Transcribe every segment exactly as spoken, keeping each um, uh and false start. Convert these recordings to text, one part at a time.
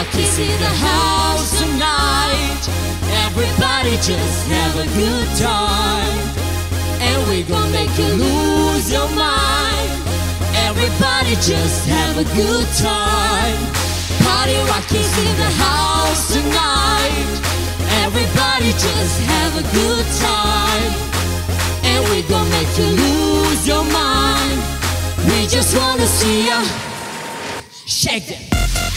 rock is in the house tonight. Everybody just have a good time, and we gon' make you lose your mind. Everybody just have a good time. Party rock is in the house tonight. Everybody just have a good time, and we gon' make you lose your mind. We just wanna see ya shake it.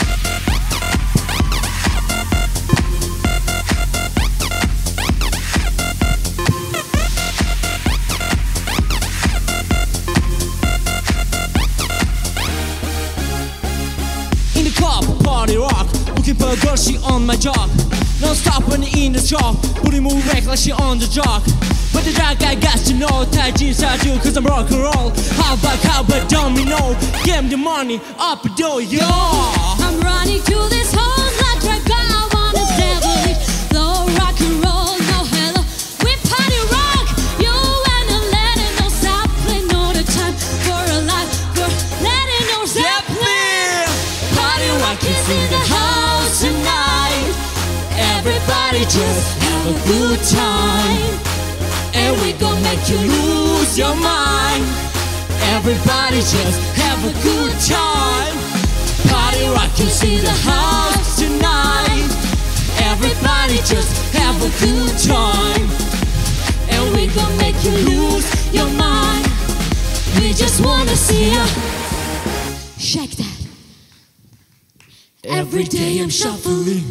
In the club, party rock, looking for a girl, she on my job. Non stop when in the shop, booty move back like she on the jog. But the dark guy got to know, tight jeans I do cause I'm rock and roll. How about how but domino, give me the money, up a door, yo. I'm running to this house like a guy, I wanna devil it. No rock and roll, no hello, we party rock. You wanna let it no stop, play all the time. For a life, for letting no stop. Party rock is in the house tonight. Everybody just have a good time, and we gon' make you lose your mind. Everybody just have a good time. Party rock is in the house tonight. Everybody just have a good time, and we gon' make you lose your mind. We just wanna see ya shake that. Every day I'm shuffling.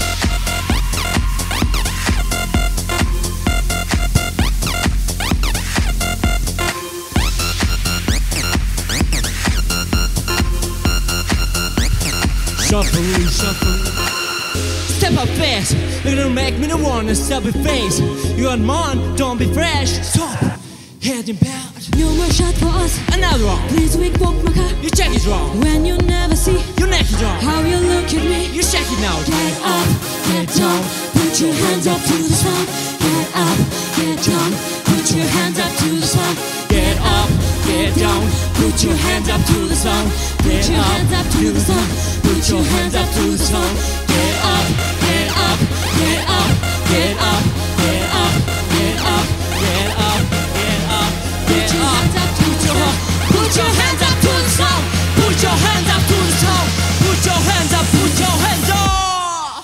Shuffling, shuffling. Step up fast, you're gonna make me the one to stop your face. You're on mine, don't be fresh. Stop, heading back. No more shot for us. Another one. Please wink, walk my car. Your check is wrong. When you never see your neck is wrong. How you look at me. You shake it now. Get up, get down. Put your hands up to the sun. Get up, get down. Put your hands up to the sun. Get up, get down. Put your hands up to the sun. Put your hands up to the sun. Put your hands up to the sun. Get up, get up, get up, get up, get up, get up, get up, get up, get up. Put your hands up to the sun. Put your hands up to the sun. Put your hands up, put your hands up.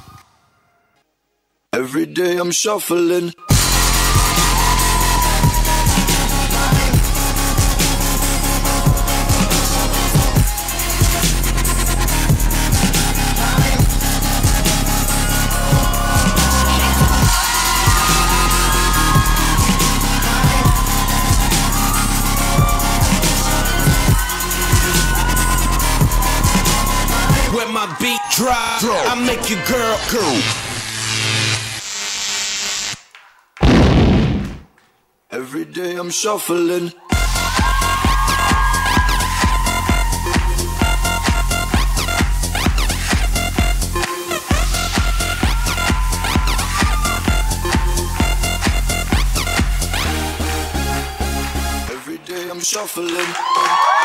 Every day I'm shuffling. When my beat drop, I make your girl cool. Every day I'm shuffling. Every day I'm shuffling.